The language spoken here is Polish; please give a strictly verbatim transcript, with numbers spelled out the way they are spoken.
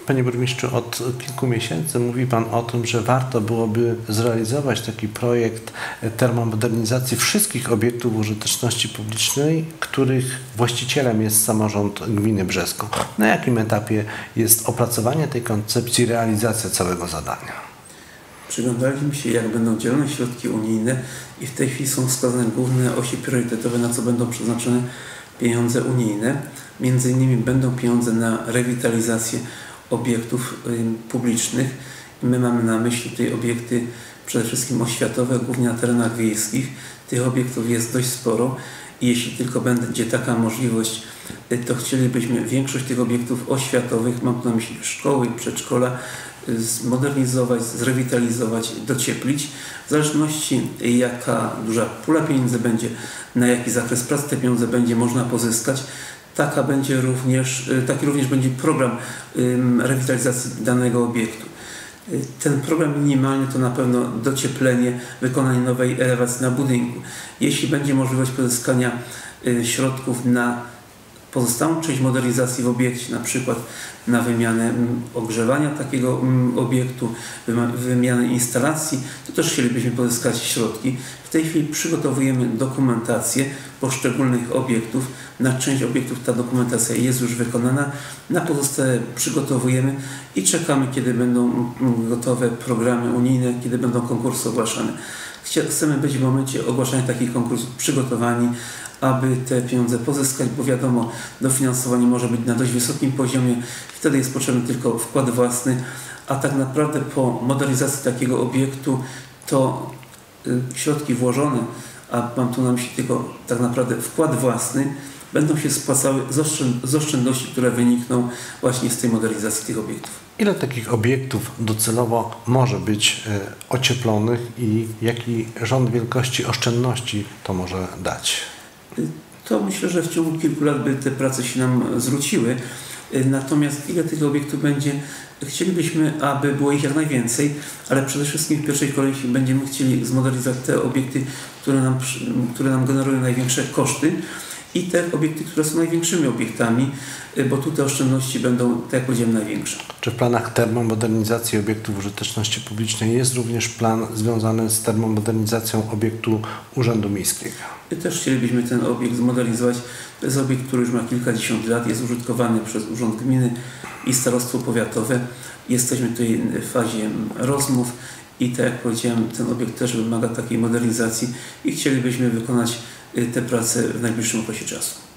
Panie burmistrzu, od kilku miesięcy mówi Pan o tym, że warto byłoby zrealizować taki projekt termomodernizacji wszystkich obiektów użyteczności publicznej, których właścicielem jest samorząd gminy Brzesko. Na jakim etapie jest opracowanie tej koncepcji, realizacja całego zadania? Przyglądaliśmy się, jak będą dzielone środki unijne i w tej chwili są wskazane główne osi priorytetowe, na co będą przeznaczone pieniądze unijne. Między innymi będą pieniądze na rewitalizację obiektów publicznych. My mamy na myśli tutaj obiekty przede wszystkim oświatowe, głównie na terenach wiejskich. Tych obiektów jest dość sporo i jeśli tylko będzie taka możliwość, to chcielibyśmy większość tych obiektów oświatowych, mam tu na myśli szkoły i przedszkola, zmodernizować, zrewitalizować, docieplić. W zależności jaka duża pula pieniędzy będzie, na jaki zakres prac te pieniądze będzie można pozyskać, taka będzie również, taki również będzie program rewitalizacji danego obiektu. Ten program minimalny to na pewno docieplenie, wykonanie nowej elewacji na budynku. Jeśli będzie możliwość pozyskania środków na pozostałą część modernizacji w obiekcie, na przykład na wymianę ogrzewania takiego obiektu, wymianę instalacji, to też chcielibyśmy pozyskać środki. W tej chwili przygotowujemy dokumentację poszczególnych obiektów. Na część obiektów ta dokumentacja jest już wykonana, na pozostałe przygotowujemy i czekamy, kiedy będą gotowe programy unijne, kiedy będą konkursy ogłaszane. Chcemy być w momencie ogłaszania takich konkursów przygotowani, aby te pieniądze pozyskać, bo wiadomo, dofinansowanie może być na dość wysokim poziomie, wtedy jest potrzebny tylko wkład własny, a tak naprawdę po modernizacji takiego obiektu to y, środki włożone, a mam tu na myśli tylko tak naprawdę wkład własny, będą się spłacały z, oszczęd z oszczędności, które wynikną właśnie z tej modernizacji tych obiektów. Ile takich obiektów docelowo może być y, ocieplonych i jaki rząd wielkości oszczędności to może dać? To myślę, że w ciągu kilku lat by te prace się nam zwróciły. Natomiast ile tych obiektów będzie, chcielibyśmy, aby było ich jak najwięcej, ale przede wszystkim w pierwszej kolejności będziemy chcieli zmodernizować te obiekty, które nam, które nam generują największe koszty i te obiekty, które są największymi obiektami, bo tu te oszczędności będą, tak jak powiedziałem, największe. Czy w planach termomodernizacji obiektów użyteczności publicznej jest również plan związany z termomodernizacją obiektu Urzędu Miejskiego? My też chcielibyśmy ten obiekt zmodernizować. To jest obiekt, który już ma kilkadziesiąt lat, jest użytkowany przez Urząd Gminy i Starostwo Powiatowe. Jesteśmy tutaj w fazie rozmów i tak jak powiedziałem, ten obiekt też wymaga takiej modernizacji i chcielibyśmy wykonać te prace w najbliższym okresie czasu.